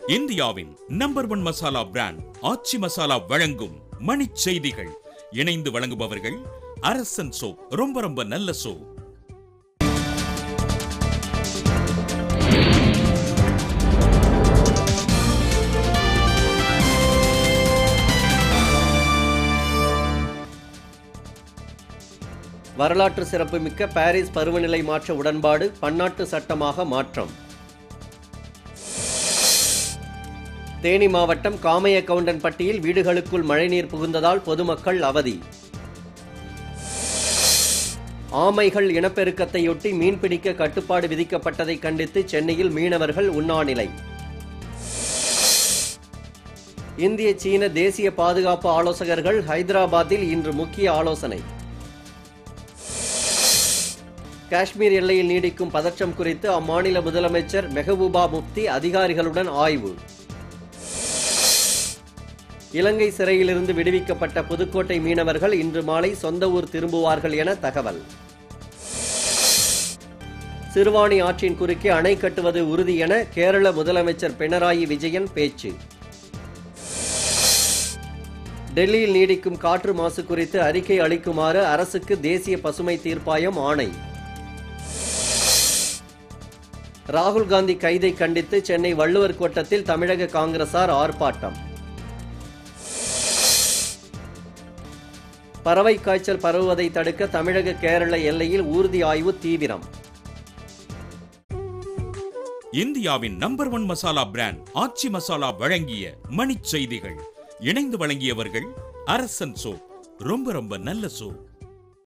இந்தியாவின் number 1 masala brand Aachi masala வழங்கும் மணிச் செய்திகள். இணைந்து வழங்குபவர்கள் அரசன் சோ. ரொம்ப நல்ல சோ. வரலாற்று சிறப்புமிக்க பாரிஸ் பருவநிலை மாற்ற உடன்பாடு பன்னாட்டு சட்டமாக மாற்றம். தேனி மாவட்டம் காமையக்கவுண்டன்பட்டியில் வீடுகளுக்குள் மழைநீர் புகுந்ததால் பொதுமக்கள் அவதி. ஆமைகள் இனப்பெருக்கத்தையொட்டி மீன்பிடிக்க கட்டுப்பாடு விதிக்கப்பட்டதை கண்டித்து சென்னையில் மீனவர்கள் உண்ணாநிலை. இந்திய சீன தேசிய பாதுகாப்பு ஆலோசகர்கள் ஹைதராபாத்தில் இன்று முக்கிய ஆலோசனை. காஷ்மீர் எல்லையில் நீடிக்கும் பதற்றம் குறித்து அம்மாநில முதலமைச்சர் மெஹபூபா முப்தி அதிகாரிகளுடன் ஆய்வு. இலங்கை சிறையிலிருந்து விடுவிக்கப்பட்ட புதுக்கோட்டை மீனவர்கள் இன்று மாலை சொந்த ஊர் திரும்புவார்கள் என தகவல். சிறுவாணி ஆற்றின் குறுக்கே அணை கட்டுவது உறுதி என கேரள முதலமைச்சர் பினராயி விஜயன் பேச்சு. டெல்லியில் நீடிக்கும் காற்று மாசு குறித்து அறிக்கை அளிக்குமாறு அரசுக்கு தேசிய பசுமை தீர்ப்பாயம் ஆணை. ராகுல் காந்தி கைதை கண்டித்து சென்னை வள்ளுவர் கோட்டத்தில் தமிழக காங்கிரசார் ஆர்ப்பாட்டம். பறவை காய்ச்சல் பரவுவதை தடுக்க தமிழக கேரள எல்லையில் ஊர்தி ஆய்வு தீவிரம். இந்தியாவின் நம்பர் 1 மசாலா பிராண்ட் ஆச்சி மசாலா வழங்கிய மணிச் செய்திகள். இணைந்து வழங்கியவர்கள் அரசன் சோ. ரொம்ப நல்ல சோ.